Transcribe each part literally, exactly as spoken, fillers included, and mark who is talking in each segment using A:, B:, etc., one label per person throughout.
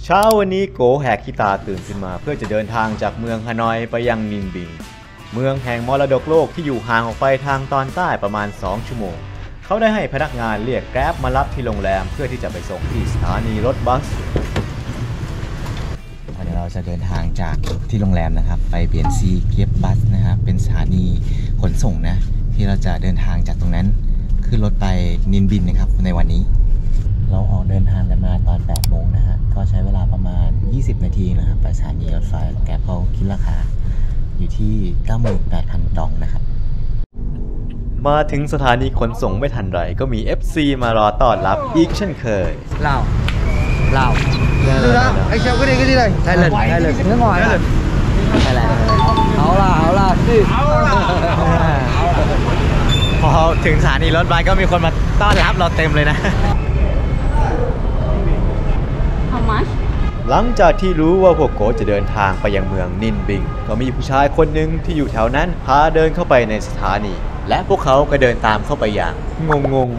A: เช้าวันนี้โกแหกขี้ตาตื่นขึ้นมาเพื่อจะเดินทางจากเมืองฮานอยไปยังนินบิงเมืองแห่งมรดกโลกที่อยู่ห่างออกไปทางตอนใต้ประมาณสองชั่วโมงเขาได้ให้พนักงานเรียกแกร็บมารับที่โรงแรมเพื่อที่จะไปส่งที่สถานีรถบัสเดี๋ยวเราจะเดินทางจากที่โรงแรมนะครับไปเปลี่ยนซีเก็บบัสนะครับเป็นสถานีขนส่งนะที่เราจะเดินทางจากตรงนั้นขึ้นรถไปนินบินนะครับในวันนี้เราออกเดินทางกันมาตอนแปดโมงนะฮะก็ใช้เวลาประมาณยี่สิบนาทีนะครับไปสถานีรถไฟแกร็บเขาคิดราคาอยู่ที่ เก้าหมื่นแปดพัน ดองนะครับมาถึงสถานีขนส่งไม่ทันไรก็มี เอฟ ซี มารอต้อนรับอีกเช่นเคยลาวลาว
B: 对啊，哎，小哥，这个这个，太冷，太冷，挺好的，太冷，好啦好啦，去，
A: พอถึงสถานีรถบัสก็มีคนมาต้อนรับเราเต็มเลยนะ
C: How much
A: หลังจากที่รู้ว่าพวกโกจะเดินทางไปยังเมืองนินบิงก็มีผู้ชายคนหนึ่งที่อยู่แถวนั้นพาเดินเข้าไปในสถานีและพวกเขาก็เดินตามเข้าไปอย่างงงง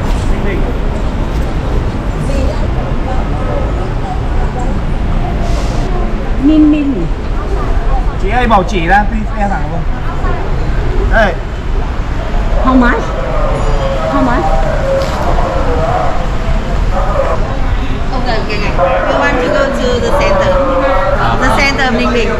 C: นินบิน
B: chị ơi bảo chỉ ra đi xe thẳng luôn đây
C: How much How much
D: Okay, okay, okay. We want to go to the center. The center of Ninh Bình.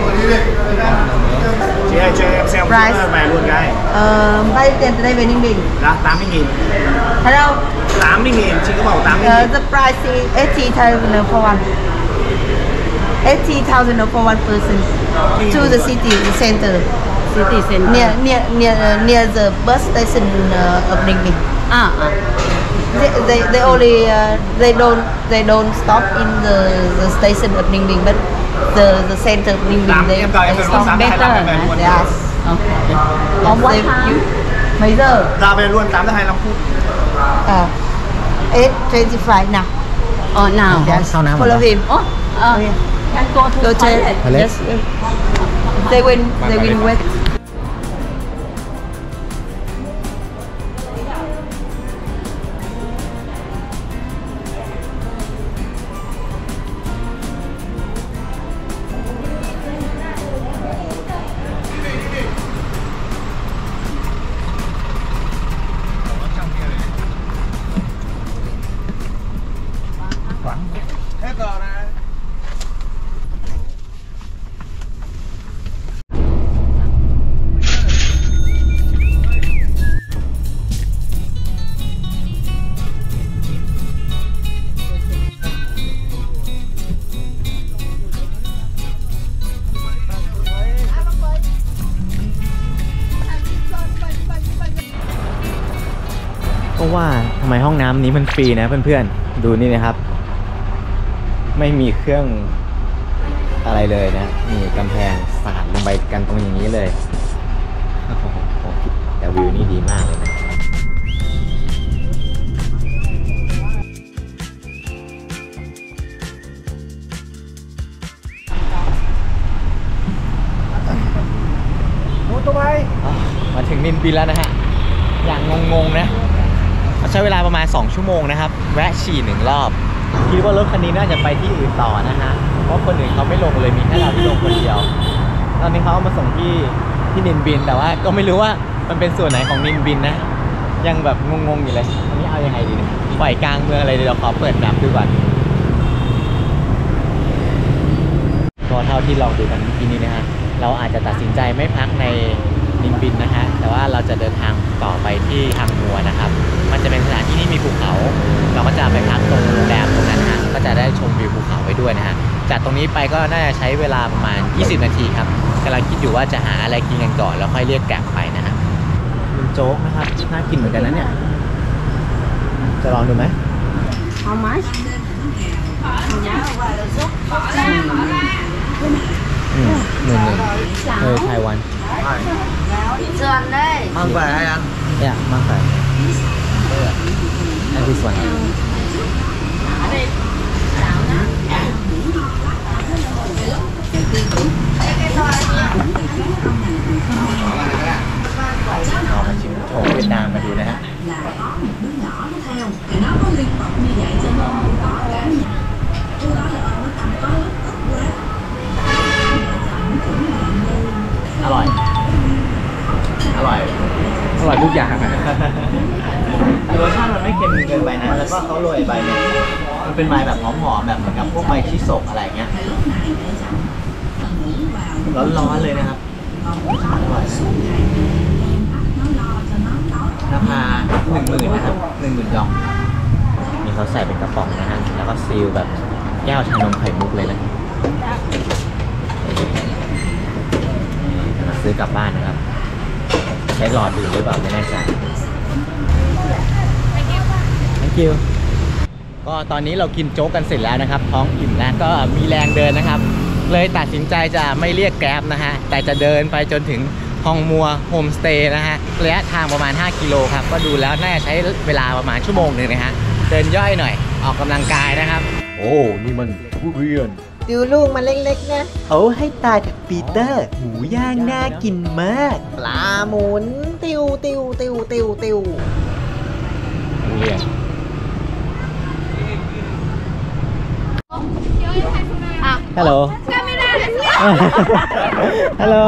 B: chị ơi cho em xem
D: Price.
B: về luôn cái
D: Ờ, bao nhiêu tiền từ đây về Ninh Bình?
B: là tám mươi nghìn
D: Hello.
B: tám mươi nghìn chị có bảo tám mươi
D: Uh,
B: nghìn
D: the price is eighty thousand for one. eighty thousand for one person to the city the center.
C: City Center
D: Near near near uh, near the bus station uh, of Ninh Bình.
C: À à
D: They, they, they only uh, they don't they don't stop in the, the station of Ninh Bình, but the the center of Ninh Bình they,
B: em đợi em
D: they
B: phải
D: stop
B: sáng
D: better.
B: hai mươi lăm em về luôn
D: Yes.
C: Okay
D: Yes,
C: On what
D: they-
C: time
D: you- mấy giờ?
B: ra về luôn tám giờ hai mươi lăm phút
D: À, eight twenty-five now.
C: Oh now
D: Yes. Follow him.
C: Oh uh, Can go to
D: Go to
C: toilet
D: yes. They will they will wait.
A: ก็ว่าทำไมห้องน้ำนี้มันฟรีนะเพื่อนๆดูนี่นะครับไม่มีเครื่องอะไรเลยนะมีกำแพงสาดลงไปกันตรงอย่างนี้เลยโอ้โหแต่วิวนี่ดีมากเลยนะมาถึงนินบินแล้วนะฮะอย่างงงๆนะใช้เวลาประมาณสองชั่วโมงนะครับแวะฉี่หนึ่งรอบคิดว่ารถคันนี้น่าจะไปที่อื่นต่อนะฮะเพราะคนอื่นเขาไม่ลงเลยมีแค่เราที่ลงคนเดียวตอนนี้เขาเอามาส่งที่ที่นินบินแต่ว่าก็ไม่รู้ว่ามันเป็นส่วนไหนของนินบินนะยังแบบงงๆอยู่เลยอันนี้เอายังไงดีเนี่ยปล่อยกลางเมืองอะไรเดี๋ยวขอเปิดแมปดูก่อนก็เท่าที่ลองดูกันเมื่อกี้นี้นะฮะเราอาจจะตัดสินใจไม่พักในนินบินนะฮะแต่ว่าเราจะเดินทางต่อไปที่ฮังงัวนะครับมันจะเป็นสถานที่ที่มีภูเขาเราก็จะไปพักตรงโรงแรมตรงนั้นฮะก็จะได้ชมวิวภูเขาไปด้วยนะฮะจากตรงนี้ไปก็น่าจะใช้เวลาประมาณยี่สิบนาทีครับกำลังคิดอยู่ว่าจะหาอะไรกินกันก่อนแล้วค่อยเรียกแกร็บไปนะฮะเป็นโจ๊กนะครับน่ากินเหมือนกันนะเนี่ยจะลองดูไหม
C: How much
A: อืมหนึ่งหนึ่งเออไต้หวัน
D: Tròn đây.
B: mang về hay ăn
A: yeah มากไป and this one ลองมาชิมโชว์เวียดนามมาดูนะฮะ
E: là có một đứa nhỏ nó theo thì nó có liên tục như vậy cho nên có cái
B: กอย่างอะ
A: รสชาติมันไม่เค็มเกินไปนะแล้วก็เขาโรยใบเนี่ยมันเป็นใบแบบหอมๆแบบเหมือนกับพวกใบชิโซะอะไรเงี้ยร้อนๆเลยนะครับอร่อยราคาหนึ่งหมื่นนะครับหนึ่งหมื่นดองนี่เขาใส่เป็นกระป๋องนะฮะแล้วก็ซีลแบบแก้วชานมไข่มุกเลยนะซื้อกลับบ้านนะครับใช้หลอดดื่มหรือเปล่าไม่แน่ใจ thank you ก็ตอนนี้เรากินโจ๊กกันเสร็จแล้วนะครับท้องอิ่มแล้วก็มีแรงเดินนะครับเลยตัดสินใจจะไม่เรียกแกร็บนะฮะแต่จะเดินไปจนถึงฮองมัวโฮมสเตย์นะฮะระยะทางประมาณห้ากิโลครับก็ดูแล้วน่าจะใช้เวลาประมาณชั่วโมงหนึ่งนะฮะเดินย่อยหน่อยออกกำลังกายนะครับโอ้นี่มันทุเรียน
D: ดูลูกมันเล็กๆนะ
A: เขาให้ตายจากปีเตอร์หมูย่างน่ากินมาก
D: ปลาหมุนติวติวติวติวติว
A: ทุเรียน Hello Hello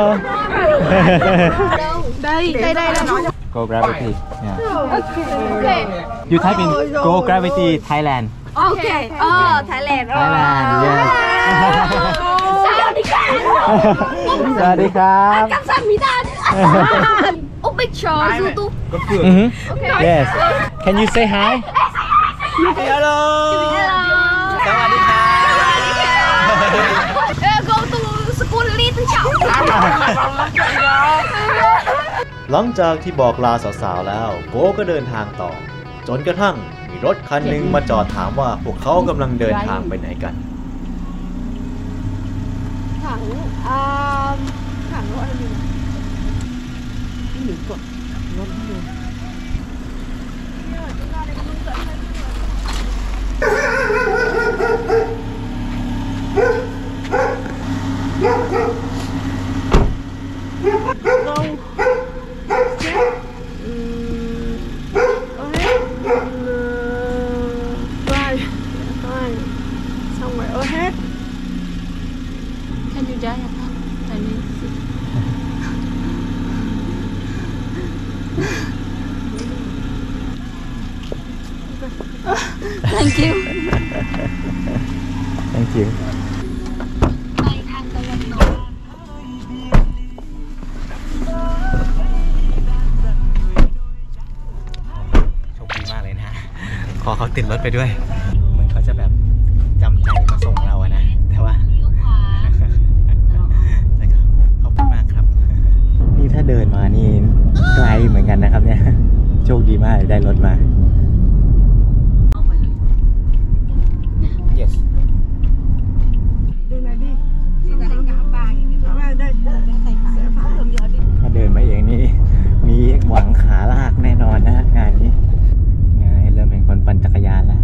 C: Đây, đây, đây là nó.
A: Go Gravity yeah. You type in Go Gravity Thailand
C: Ok. Ờ, Thái Lan.
A: Thailand yes
C: Sao đi cả?
A: สวัสดีครับ
C: 감사합니다. Úc picture YouTube.
A: Mhm. Yes Can you say hi Hello สวัสดีครับ
C: Go to school little chảo.
A: หลังจากที่บอกลาสาวๆแล้วโกก็เดินทางต่อจนกระทั่งมีรถคันหนึ่งมาจอดถามว่าพวกเขากำลังเดินทางไปไหนกัน
C: Thẳng à, thẳng gọi là gì? Cái miếng cột. Ngon nhiều.
A: Thank you Thank you โชคดีมากเลยนะ ขอเขาติดรถไปด้วย เหมือนเขาจะแบบจำใจมาส่งเราอะนะ แต่ว่า แต่ก็ขอบคุณมากครับ นี่ถ้าเดินมานี่ไกลเหมือนกันนะครับเนี่ย โชคดีมากได้รถมา Yes ถ้าเดินมาเองนี่มีหวังขาลากแน่นอนนะงานนี้งานเริ่มเป็นคนปั่นจักรยานแล้ว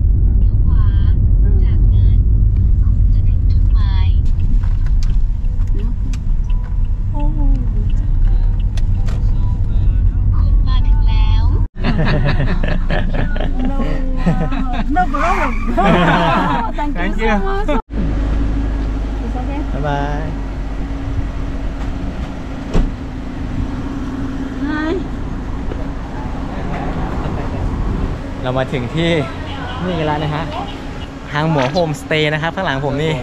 C: No problem. Thank
A: Thank
C: you
A: you.
C: so much. It's okay.
A: Bye bye
C: Hi.
A: เรามาถึงที่นี่กันแล้วนะฮะหางหมูโฮมสเตย์นะครับข้างหลังผมนี่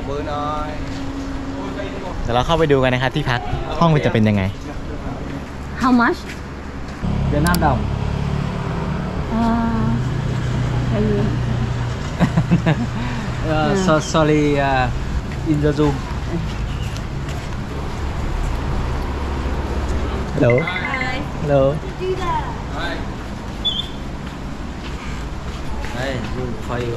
A: เดี๋ยวเราเข้าไปดูกันนะครับที่พักห้องมันจะเป็นยังไง
C: How much?
B: เวียดนามดำ
C: Uh, tell you.
B: uh, so sorry uh, in the room
A: Hello Hello
B: đây room for you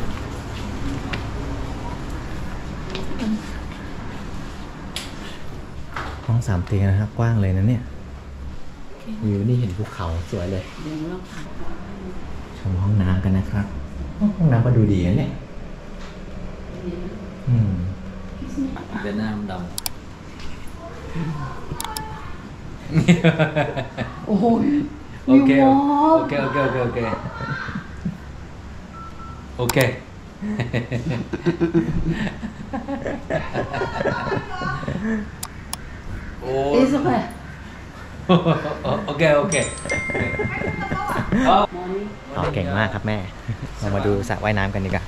A: ห้องสามเตียงนะครับกว้างเลยนะเนี่ยวิวนี่เห็นภูเขาสวยเลยชมห้องน้ำกันนะครับห้องน้ำก็ดูดีนะเนี่ยอืม
B: Việt Nam đồng
C: Ôi,
B: ok
C: nhiều
B: ok ok ok ok ok
C: It's okay.
B: ok เคโอเค
A: อ๋อเก่งมากครับแม่ เรามาดูสระว่ายน้ำกันดีกว่า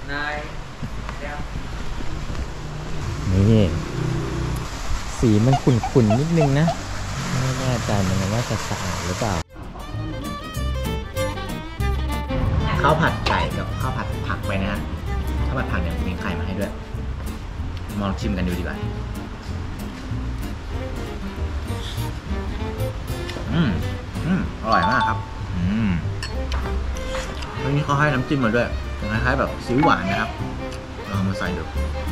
A: นี่สีมันขุ่นๆนิดนึงนะ ไม่แน่ใจเหมือนกันว่าจะสะอาดหรือเปล่าข้าวผัดไก่กับข้าวผัดผักไปนะฮะข้าวผัดผักเนี่ยมีไข่มาให้ด้วยมองชิมกันดูดีกว่าอืมอืมอร่อยมากครับอืมวันนี้เขาให้น้ำจิ้มมาด้วยคล้ายๆแบบซีอิ๊วหวานนะครับลองมาใส่ดู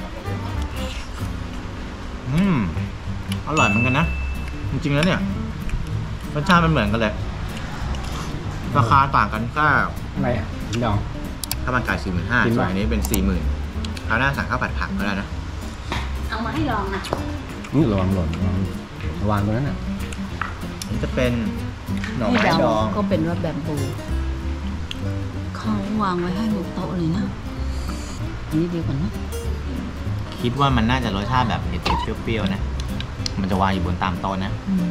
A: อืมอร่อยเหมือนกันนะจริงๆแล้วเนี่ยรสชาติมันเหมือนกันเลยราคาต่างกันแค่
B: อะไรอ่ะดอง
A: ข้าวมันไก่สี่หมื่นห้าส่วนอันนี้เป็นสี่หมื่นคราวหน้าสั่งข้าวผัดผักก็ได้นะ
C: เอามาให้ลองนะ
B: นี่ระวังหล่นระวังตรงนั้นอ่ะ
A: นี่จะเป็นหน่อ
C: ที่
A: ไม้
C: ด
A: ด
C: อ
A: อง ง
C: ก็เป็นว่าแบมบูเขาวางไว้ให้บนโต๊ะเลยนะอันนี้ดีกว่านะ
A: คิดว่ามันน่าจะรสชาติแบบเผ็ดๆเปรี้ยวๆนะมันจะวางอยู่บนตามโต๊ะนะ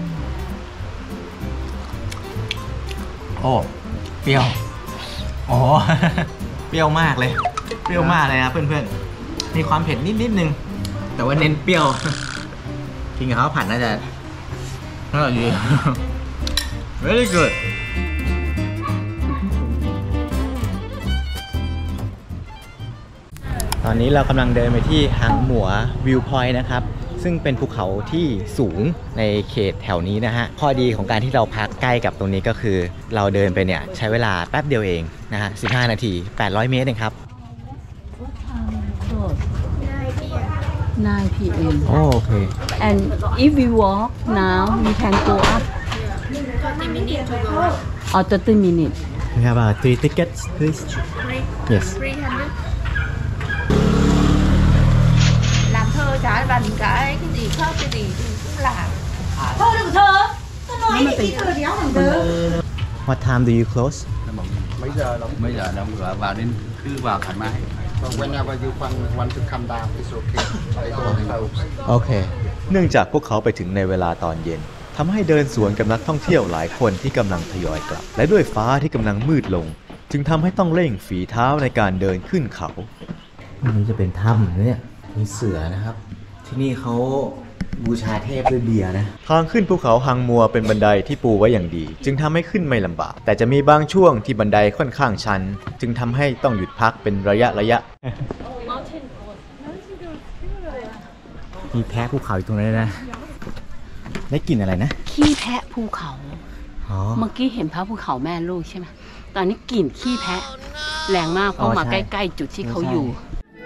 A: โอ้เปรี้ยวโอ้ เปรี้ยวมากเลยเปรี้ยวมากเลยนะเพื่อนๆมีความเผ็ดนิดๆนึงแต่ว่าเน้นเปรี้ยวกินกับข้าวผัดน่าจะอร่อยดี very good ตอนนี้เรากำลังเดินไปที่หางหมัววิวพอยต์นะครับซึ่งเป็นภูเขาที่สูงในเขตแถวนี้นะฮะข้อดีของการที่เราพักใกล้กับตรงนี้ก็คือเราเดินไปเนี่ยใช้เวลาแป๊บเดียวเองนะฮะสิบห้านาทีแปดร้อยเมตรเองครับ
C: nine p m
A: โอเค
C: and if we walk now we can go up or thirty minutes
A: We have uh, three tickets please Yes
D: Làm thơ trái bằng cái cái gì khớp cái gì thì cũng làm.
C: thôi đừng thơ tôi nói cái gì thơ đéo bằng thơ
A: What time do you close
E: mấy giờ đâu
B: mấy giờ đâu vào vào đến cứ vào thoải mái.
E: so whenever you want want to come down it's okay they don't close
A: โอเคเนื่องจากพวกเขาไปถึงในเวลาตอนเย็นทำให้เดินสวนกับนักท่องเที่ยวหลายคนที่กำลังทยอยกลับและด้วยฟ้าที่กำลังมืดลงจึงทำให้ต้องเร่งฝีเท้าในการเดินขึ้นเขาอันนี้จะเป็นถ้ำเนี่ยมีเสือนะครับที่นี่เขาบูชาเทพด้วยเบียร์นะทางขึ้นภูเขาฮังมัวเป็นบันไดที่ปูไว้อย่างดีจึงทำให้ขึ้นไม่ลำบากแต่จะมีบางช่วงที่บันไดค่อนข้างชันจึงทำให้ต้องหยุดพักเป็นระยะระยะมีแพะภูเขาอยู่ตรงนั้นนะได้กลิ่นอะไรนะ
C: ขี้แพะภูเขา
A: อ๋อ
C: เมื่อกี้เห็นพระภูเขาแม่ลูกใช่ไหมตอนนี้กลิ่นขี้แพะแรงมากเพ
A: อ๋
C: ราะ
A: อ
C: มา
A: ใช่
C: ใกล้ๆจุดที่เขา
A: ใช่
C: อยู่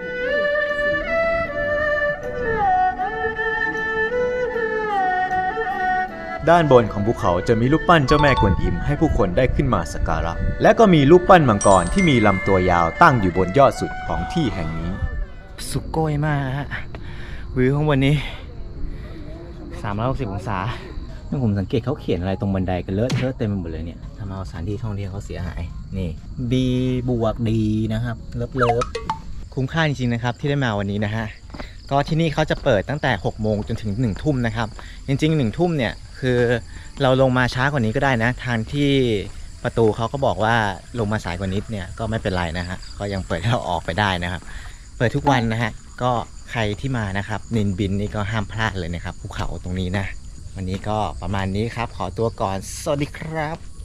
A: ด้านบนของภูเขาจะมีรูปปั้นเจ้าแม่กวนอิมให้ผู้คนได้ขึ้นมาสักการะและก็มีรูปปั้นมังกรที่มีลำตัวยาวตั้งอยู่บนยอดสุดของที่แห่งนี้สุดโกยมากฮะวิวข้างบนนี้สามร้อยหกสิบองศาเมื่อผมสังเกตเขาเขียนอะไรตรงบันไดกันเลอะเทอะเต็มไปหมดเลยเนี่ยทำเอาสถานที่ท่องเที่ยวเขาเสียหายนี่ B บวก D นะครับเลิฟเลิฟคุ้มค่าจริงๆนะครับที่ได้มาวันนี้นะฮะก็ที่นี่เขาจะเปิดตั้งแต่หกโมงจนถึงหนึ่งทุ่มนะครับจริงๆหนึ่งทุ่มเนี่ยคือเราลงมาช้ากว่านี้ก็ได้นะทางที่ประตูเขาก็บอกว่าลงมาสายกว่านิดเนี่ยก็ไม่เป็นไรนะฮะก็ยังเปิดให้เราออกไปได้นะครับเปิดทุกวันนะฮะก็ใครที่มานะครับนินบินนี่ก็ห้ามพลาดเลยนะครับภูเขาตรงนี้นะวันนี้ก็ประมาณนี้ครับขอตัวก่อนสวัสดีครับ